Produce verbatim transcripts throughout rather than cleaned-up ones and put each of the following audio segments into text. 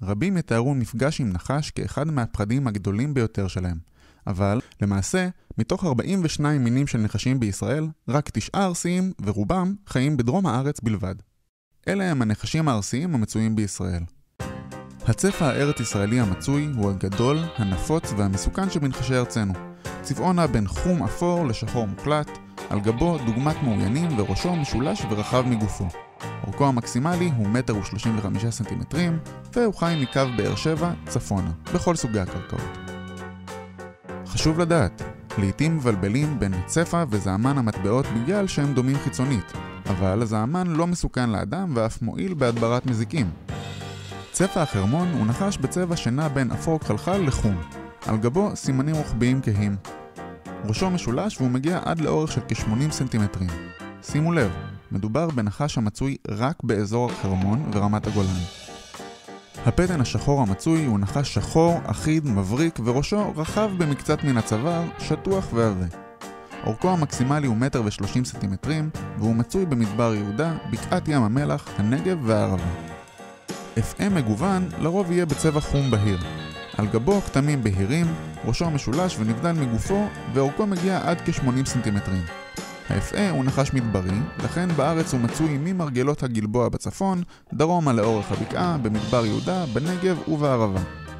רבים יתארו מפגש עם נחש כאחד מהפחדים הגדולים ביותר שלהם. אבל, למעשה, מתוך ארבעים ושניים מינים של נחשים בישראל, רק תשעה ארסיים ורובם חיים בדרום הארץ בלבד. אלה הם הנחשים הארסיים המצויים בישראל. הצפע הארץ-ישראלי המצוי הוא הגדול, הנפוץ והמסוכן שבנחשי ארצנו. צבעו נע בין חום אפור לשחור מוקלט, על גבו דוגמת מעוינים וראשו משולש ורחב מגופו. אורכו המקסימלי הוא מטר ושלושים וחמישה סנטימטרים, והוא חי מקו באר שבע צפונה, בכל סוגי הקרקעות. חשוב לדעת, לעתים מבלבלים בין צפע וזעמן המטבעות בגלל שהם דומים חיצונית, אבל הזעמן לא מסוכן לאדם ואף מועיל בהדברת מזיקים. צפע החרמון הוא נחש בצבע שנע בין אפור כחלחל לחום. על גבו סימנים רוחביים כהים. ראשו משולש והוא מגיע עד לאורך של כ-שמונים סנטימטרים. שימו לב, מדובר בנחש המצוי רק באזור החרמון ורמת הגולן. הפטן השחור המצוי הוא נחש שחור, אחיד, מבריק וראשו רחב במקצת מן הצוואר, שטוח ועבה. אורכו המקסימלי הוא מטר ושלושים סנטימטרים והוא מצוי במדבר יהודה, בקעת ים המלח, הנגב והערבה. אפעה מגוון לרוב יהיה בצבע חום בהיר. על גבו כתמים בהירים, ראשו משולש ונבדל מגופו ואורכו מגיע עד כ-שמונים סנטימטרים. האפעה הוא נחש מדברי, לכן בארץ הוא מצוי ממרגלות הגלבוע בצפון, דרומה לאורך הבקעה, במדבר יהודה, בנגב ובערבה.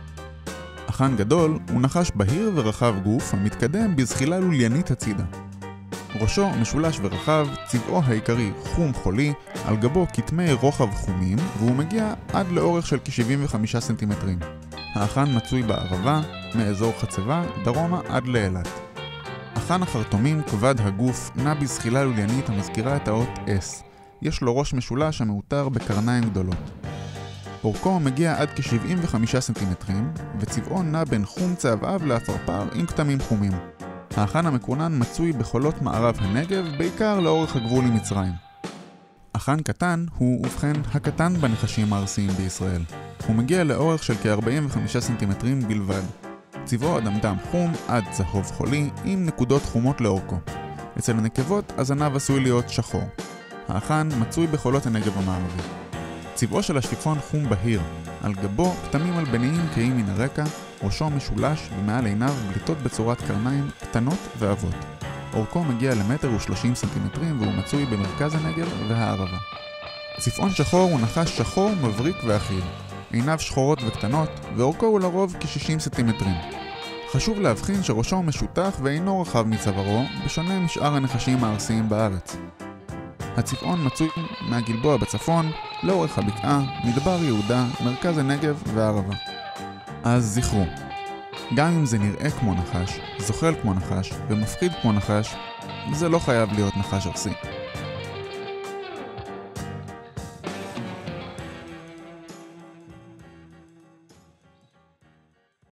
אחן גדול הוא נחש בהיר ורחב גוף המתקדם בזחילה לוליינית הצידה. ראשו משולש ורחב, צבעו העיקרי חום חולי, על גבו כתמי רוחב חומים והוא מגיע עד לאורך של כ-שבעים וחמישה סנטימטרים. האחן מצוי בערבה, מאזור חצבה, דרומה עד לאילת. אחן החרטומים כבד הגוף נע בזחילה לוליינית המזכירה את האות S. יש לו ראש משולש המעוטר בקרניים גדולות. אורכו מגיע עד כ-שבעים וחמישה סנטימטרים, וצבעו נע בין חום צהבהב לאפרפר עם כתמים חומים. האחן המקורנן מצוי בחולות מערב הנגב, בעיקר לאורך הגבול עם מצרים. אחן קטן הוא, ובכן, הקטן בנחשים הארסיים בישראל. הוא מגיע לאורך של כ-ארבעים וחמישה סנטימטרים בלבד. צבעו אדמדם חום עד צהוב חולי עם נקודות חומות לאורכו. אצל הנקבות הזנב עשוי להיות שחור. האחן מצוי בחולות הנגב המערבי. צבעו של השפיפון חום בהיר. על גבו כתמים אלבניים כהים מן הרקע, ראשו משולש ומעל עיניו בליטות בצורת קרניים קטנות ועבות. אורכו מגיע למטר ושלושים סנטימטרים והוא מצוי במרכז הנגב והערבה. צפעון שחור הוא נחש שחור, מבריק ואחיד. עיניו שחורות וקטנות, ואורכו הוא לרוב כ-שישים סנטימטרים. חשוב להבחין שראשו משטח ואינו רחב מצווארו, בשונה משאר הנחשים הארסיים בארץ. הצפעון מצוי מהגלבוע בצפון, לאורך הבקעה, מדבר יהודה, מרכז הנגב והערבה. אז זכרו, גם אם זה נראה כמו נחש, זוחל כמו נחש ומפחיד כמו נחש, זה לא חייב להיות נחש ארסי.